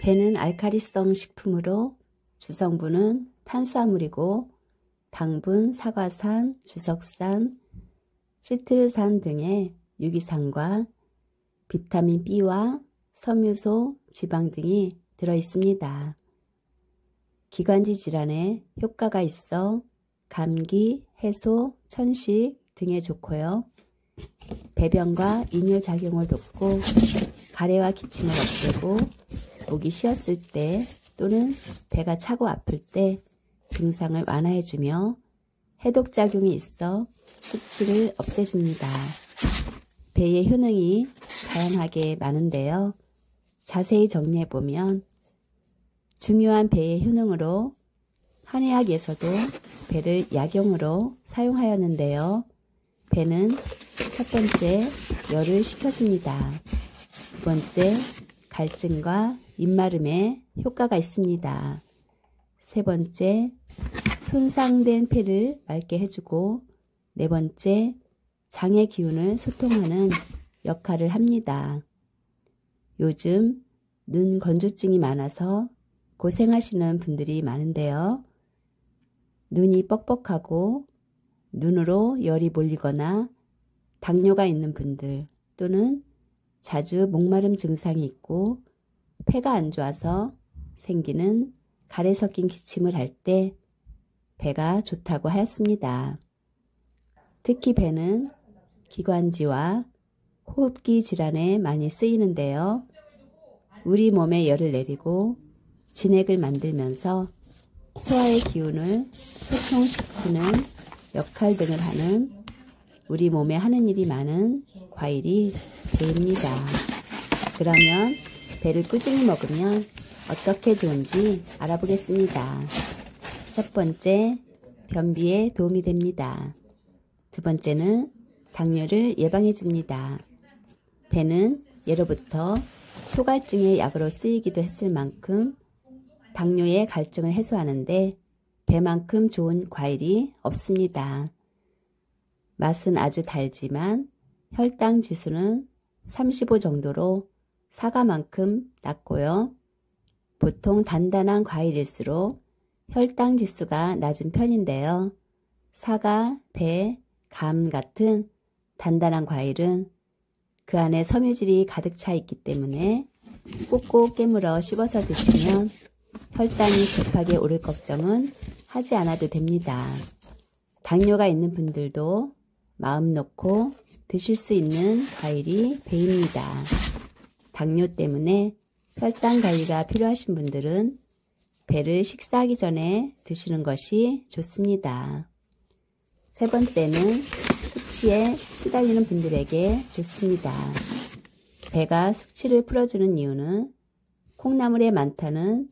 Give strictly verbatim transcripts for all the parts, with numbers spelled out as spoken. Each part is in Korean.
배는 알카리성 식품으로 주성분은 탄수화물이고 당분, 사과산, 주석산, 시트르산 등의 유기산과 비타민 B와 섬유소, 지방 등이 들어있습니다. 기관지 질환에 효과가 있어 감기, 해소, 천식 등에 좋고요. 배변과 이뇨작용을 돕고 가래와 기침을 없애고 목이 쉬었을 때 또는 배가 차고 아플 때 증상을 완화해주며 해독작용이 있어 숙취를 없애줍니다. 배의 효능이 다양하게 많은데요. 자세히 정리해보면 중요한 배의 효능으로 한의학에서도 배를 약용으로 사용하였는데요. 배는 첫 번째, 열을 식혀줍니다. 두 번째, 갈증과 입마름에 효과가 있습니다. 세 번째, 손상된 폐를 맑게 해주고 네 번째, 장의 기운을 소통하는 역할을 합니다. 요즘 눈 건조증이 많아서 고생하시는 분들이 많은데요. 눈이 뻑뻑하고 눈으로 열이 몰리거나 당뇨가 있는 분들 또는 자주 목마름 증상이 있고 폐가 안 좋아서 생기는 가래 섞인 기침을 할 때 배가 좋다고 하였습니다. 특히 배는 기관지와 호흡기 질환에 많이 쓰이는데요. 우리 몸에 열을 내리고 진액을 만들면서 소화의 기운을 소통시키는 역할 등을 하는 우리 몸에 하는 일이 많은 과일이 배입니다. 그러면 배를 꾸준히 먹으면 어떻게 좋은지 알아보겠습니다. 첫 번째, 변비에 도움이 됩니다. 두 번째는 당뇨를 예방해 줍니다. 배는 예로부터 소갈증의 약으로 쓰이기도 했을 만큼 당뇨의 갈증을 해소하는데 배만큼 좋은 과일이 없습니다. 맛은 아주 달지만 혈당 지수는 삼십오 정도로 사과만큼 낮고요. 보통 단단한 과일일수록 혈당 지수가 낮은 편인데요. 사과, 배, 감 같은 단단한 과일은 그 안에 섬유질이 가득 차 있기 때문에 꼭꼭 깨물어 씹어서 드시면 혈당이 급하게 오를 걱정은 하지 않아도 됩니다. 당뇨가 있는 분들도 마음 놓고 드실 수 있는 과일이 배입니다. 당뇨 때문에 혈당 관리가 필요하신 분들은 배를 식사하기 전에 드시는 것이 좋습니다. 세 번째는 숙취에 시달리는 분들에게 좋습니다. 배가 숙취를 풀어주는 이유는 콩나물에 많다는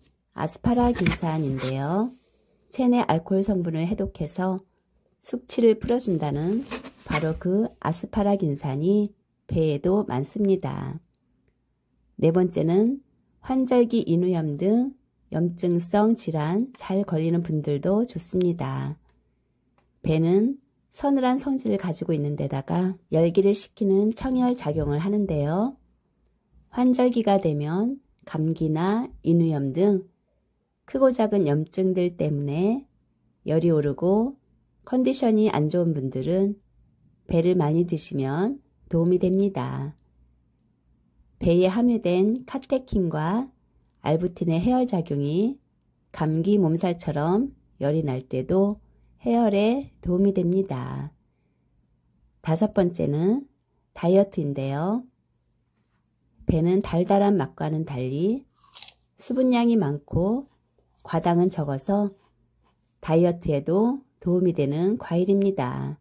아스파라긴산인데요. 체내 알코올 성분을 해독해서 숙취를 풀어준다는 바로 그 아스파라긴산이 배에도 많습니다. 네 번째는 환절기 인후염 등 염증성 질환 잘 걸리는 분들도 좋습니다. 배는 서늘한 성질을 가지고 있는 데다가 열기를 식히는 청열 작용을 하는데요. 환절기가 되면 감기나 인후염 등 크고 작은 염증들 때문에 열이 오르고 컨디션이 안 좋은 분들은 배를 많이 드시면 도움이 됩니다. 배에 함유된 카테킨과 알부틴의 해열작용이 감기 몸살처럼 열이 날 때도 해열에 도움이 됩니다. 다섯 번째는 다이어트인데요. 배는 달달한 맛과는 달리 수분량이 많고 과당은 적어서 다이어트에도 도움이 되는 과일입니다.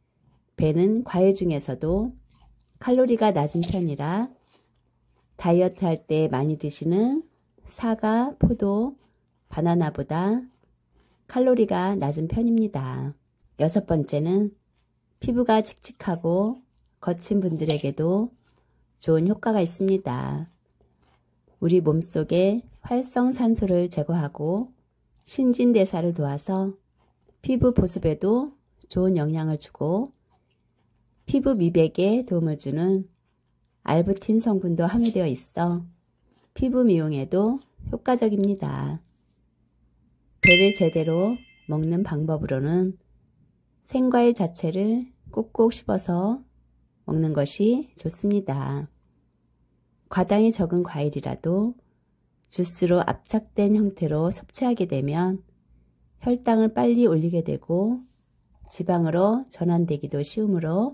배는 과일 중에서도 칼로리가 낮은 편이라 다이어트 할 때 많이 드시는 사과, 포도, 바나나보다 칼로리가 낮은 편입니다. 여섯 번째는 피부가 칙칙하고 거친 분들에게도 좋은 효과가 있습니다. 우리 몸속에 활성산소를 제거하고 신진대사를 도와서 피부 보습에도 좋은 영향을 주고 피부 미백에 도움을 주는 알부틴 성분도 함유되어 있어 피부 미용에도 효과적입니다. 배를 제대로 먹는 방법으로는 생과일 자체를 꼭꼭 씹어서 먹는 것이 좋습니다. 과당이 적은 과일이라도 주스로 압착된 형태로 섭취하게 되면 혈당을 빨리 올리게 되고 지방으로 전환되기도 쉬우므로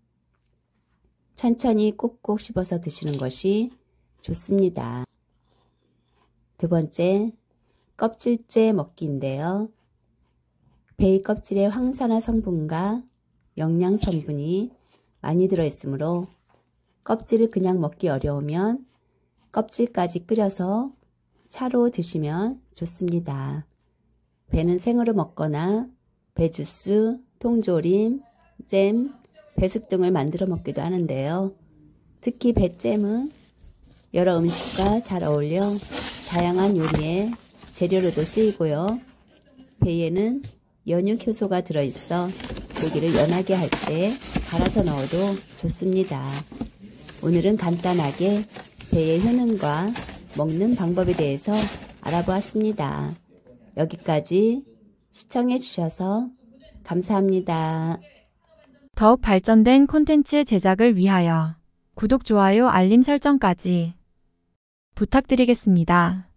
천천히 꼭꼭 씹어서 드시는 것이 좋습니다. 두 번째, 껍질째 먹기인데요. 베이 껍질에 황산화 성분과 영양 성분이 많이 들어있으므로 껍질을 그냥 먹기 어려우면 껍질까지 끓여서 차로 드시면 좋습니다. 배는 생으로 먹거나 배주스, 통조림, 잼, 배숙 등을 만들어 먹기도 하는데요. 특히 배잼은 여러 음식과 잘 어울려 다양한 요리에 재료로도 쓰이고요. 배에는 연육 효소가 들어있어 고기를 연하게 할 때 갈아서 넣어도 좋습니다. 오늘은 간단하게 배의 효능과 먹는 방법에 대해서 알아보았습니다. 여기까지 시청해 주셔서 감사합니다. 더욱 발전된 콘텐츠 제작을 위하여 구독, 좋아요, 알림 설정까지 부탁드리겠습니다.